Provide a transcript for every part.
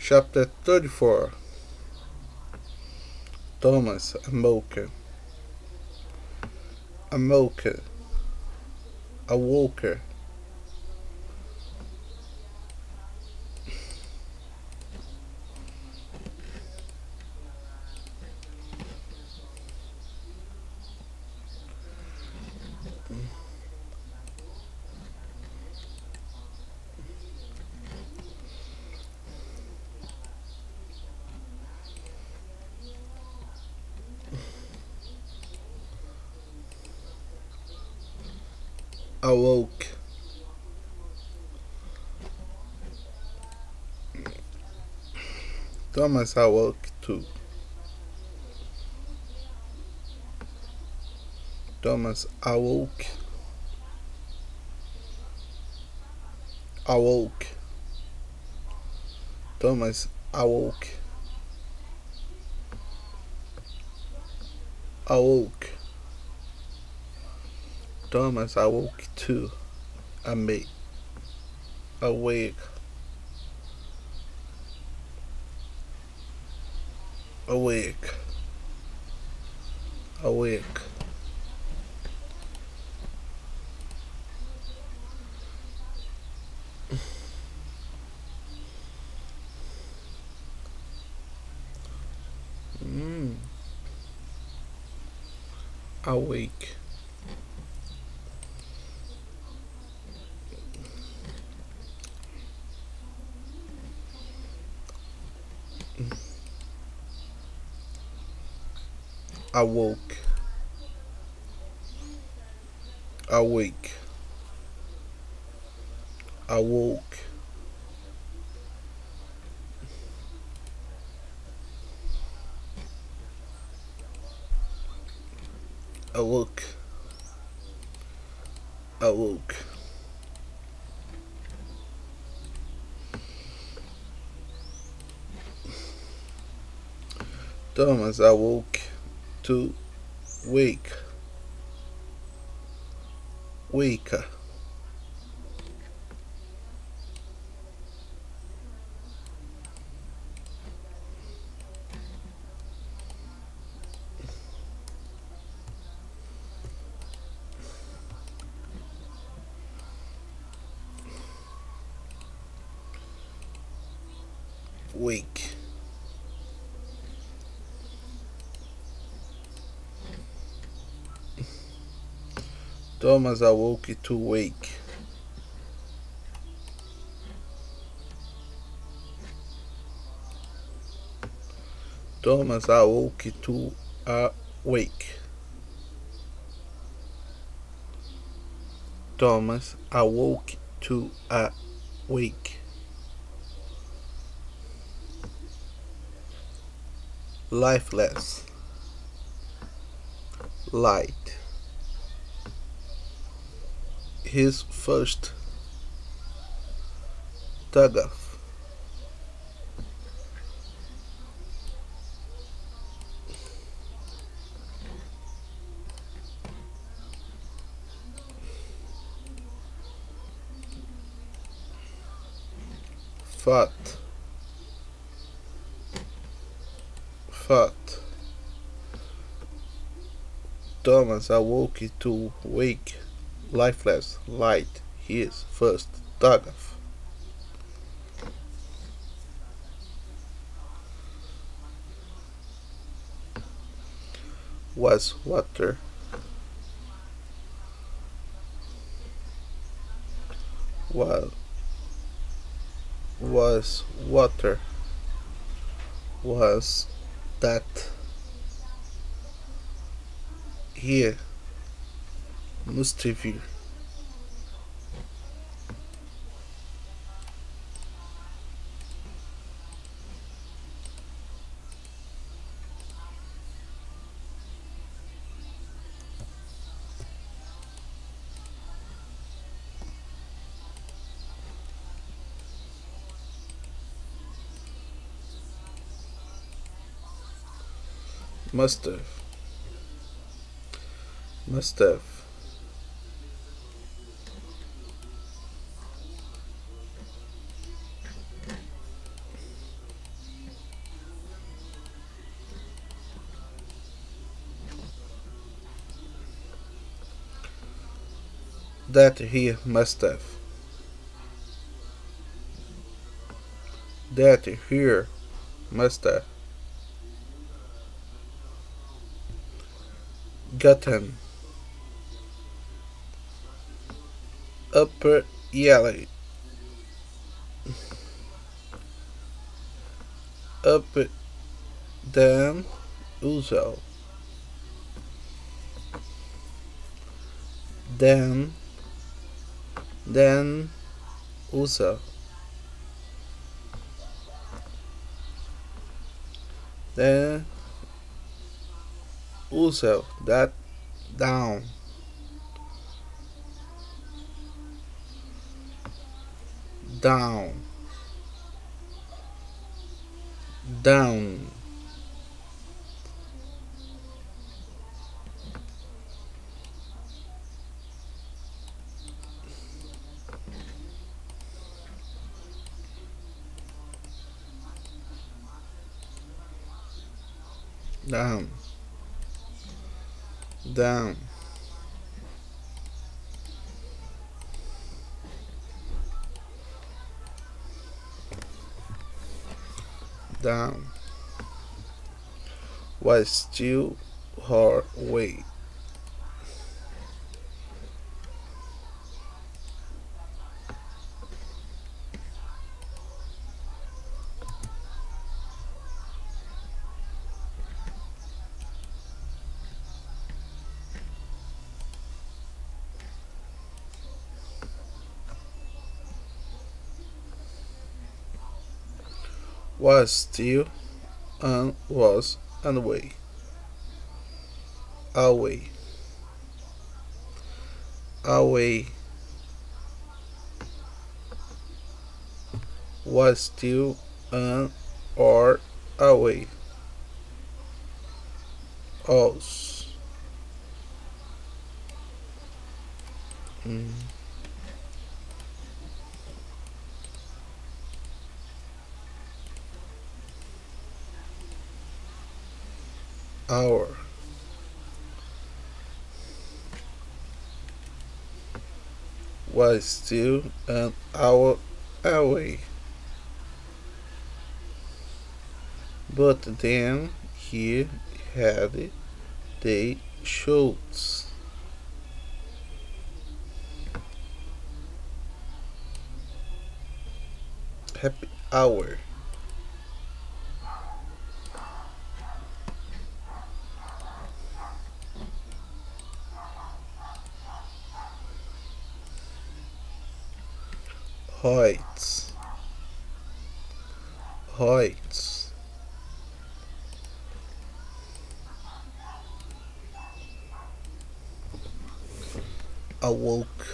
Chapter 34. Thomas Amoka. Amoka. Awoker. Awoke. Thomas awoke too. Thomas awoke. Awoke. Thomas awoke. Awoke. Thomas awoke too. Awake. Awake. Awake. Awake. Awake. Awoke. Awake. Awoke. Awoke. Awoke. Thomas awoke to wake. Wake. Wake. Thomas awoke to wake. Thomas awoke to awake. Thomas awoke to awake. Lifeless. Light. His first tug of fat. Thomas awoke to wake. Lifeless. Light. His first tug of was water. Was water. Was that here mischief. Must have. Must have. that he must have, that here must have gotten, upper yellow, up than usual, than usual, than usual, that down, down, down, down, down, down, was still her way. Was still and was and away, away, away, was still and or away, us, mm, our, was still and our away. But then he had the shoots. Happy hour. Heights. Heights. Awoke.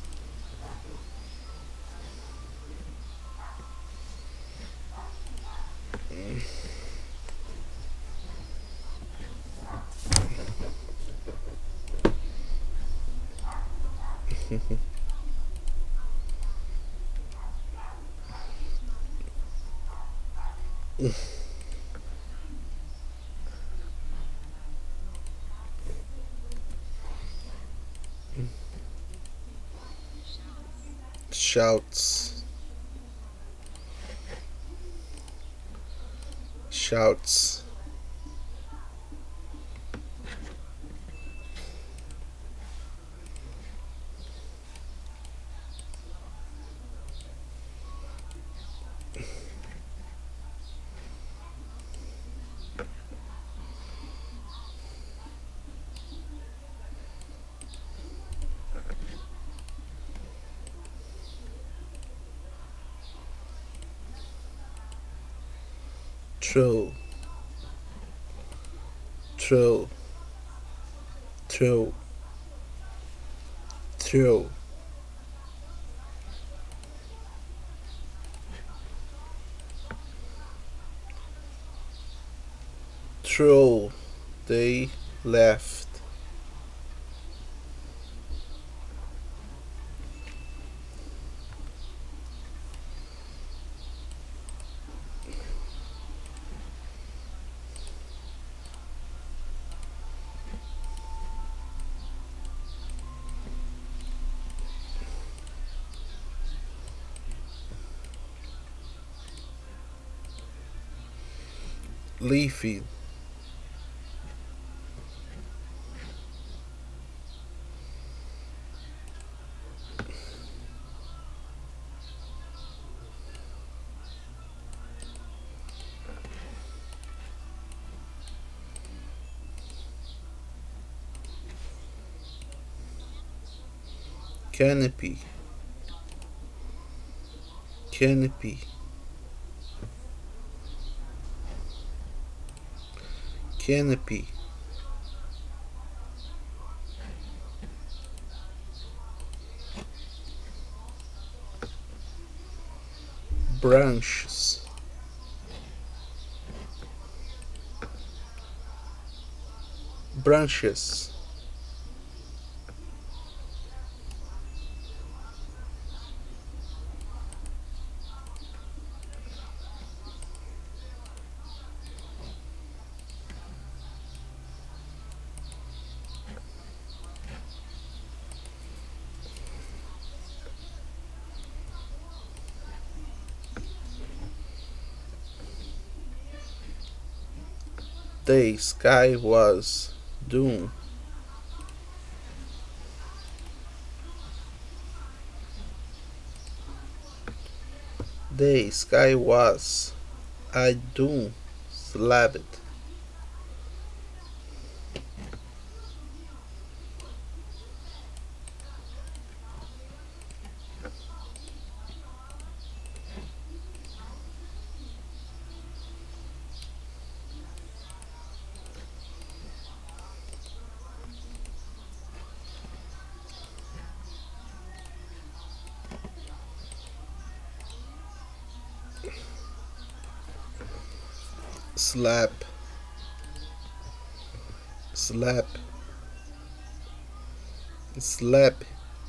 Shouts. Shouts. True. True. True. True. True. They left. leafy, canopy, canopy, canopy, branches, branches, the sky was dune, the sky was a dune slab. Slap, slap, slap,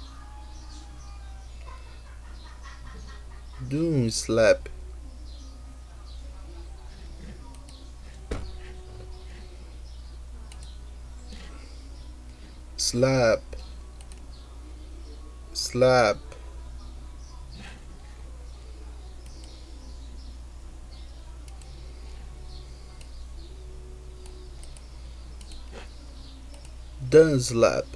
dune slap, slap, slap, dun slap,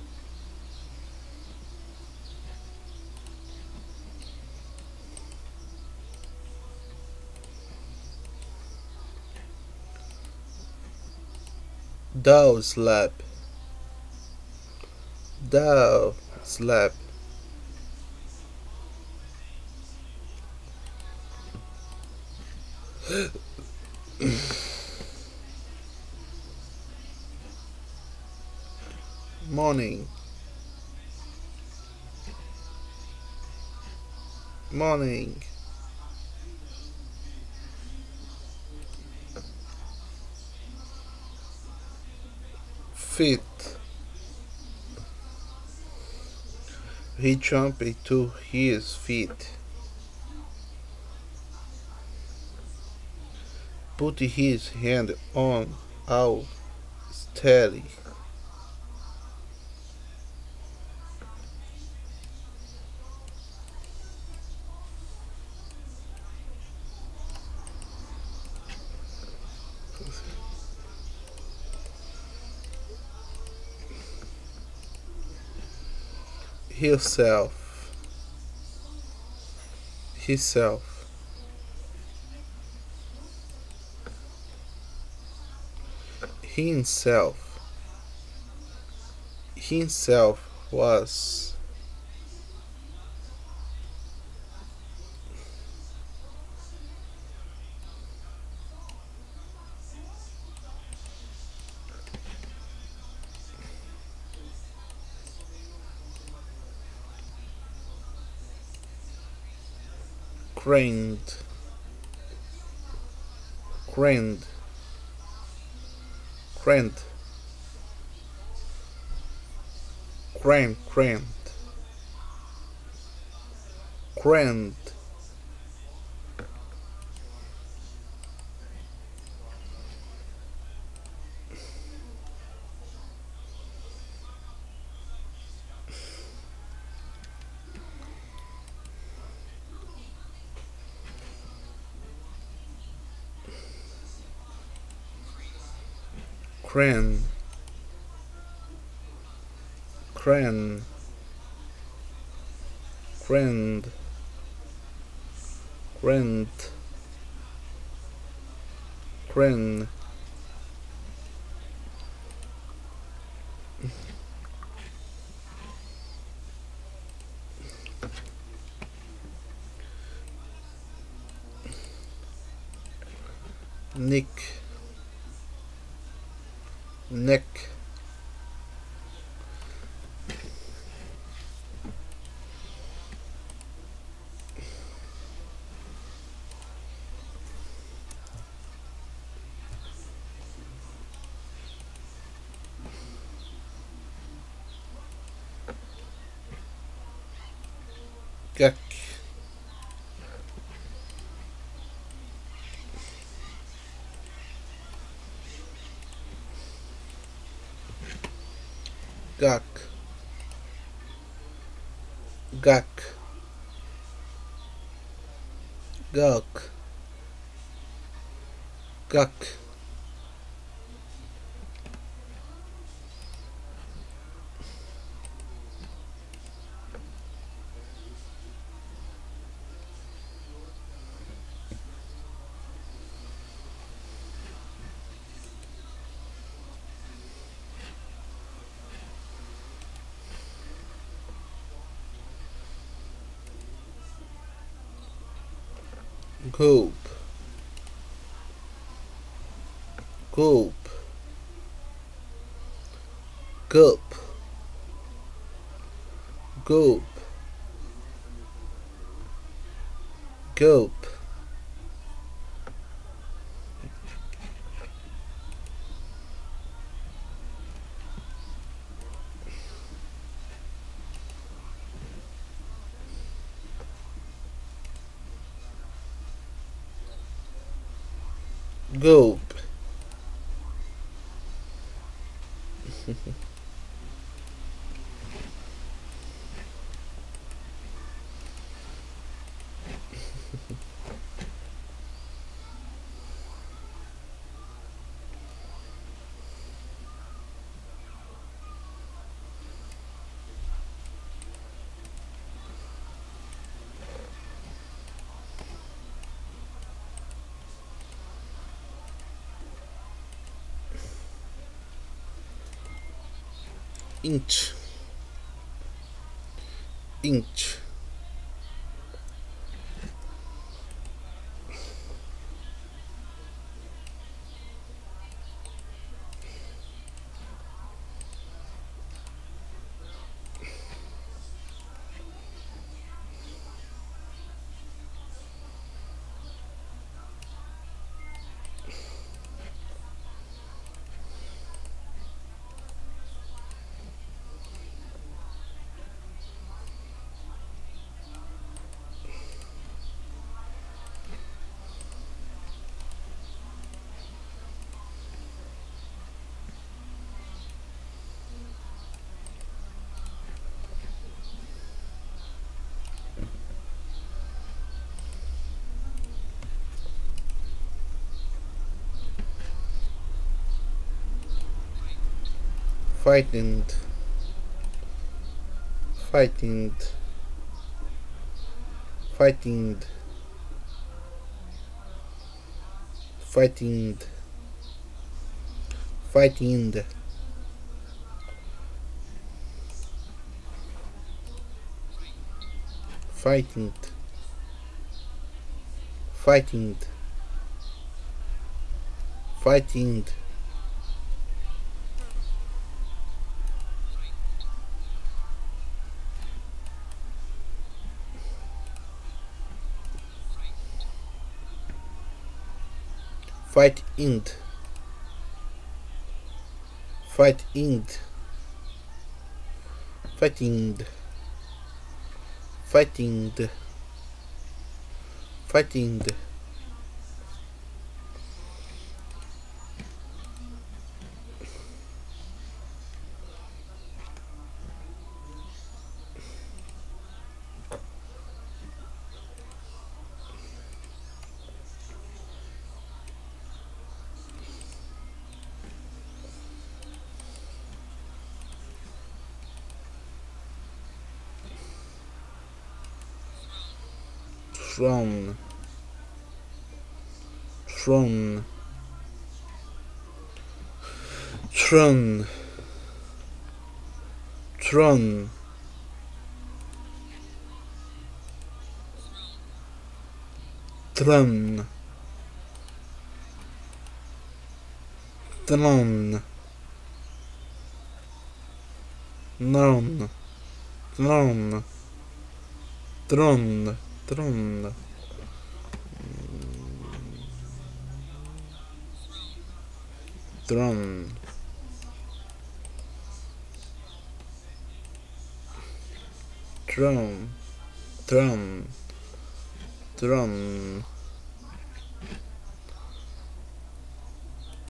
dow slap, dow slap, morning, morning, feet. He jumped to his feet, put his hand on our steady. Himself, himself, himself, himself was craned, craned, craned, craned, craned, craned, Cran. Cran. Grand. Grand. Cran. Nick. Neck. Gak. Gak. Gak. Gak. Gak. Gulp. Gulp. Gulp. Gulp. Gulp. Gulp. Inch. Inch. Fighting. Fighting. Fighting. Fighting. Fighting. Fighting. Fighting. Fighting. Fight end. Fight end. Fighting. Fighting. Fighting. throne, throne, throne, throne, throne, throne, throne, throne, throne, throne, throne, throne, throne, throne.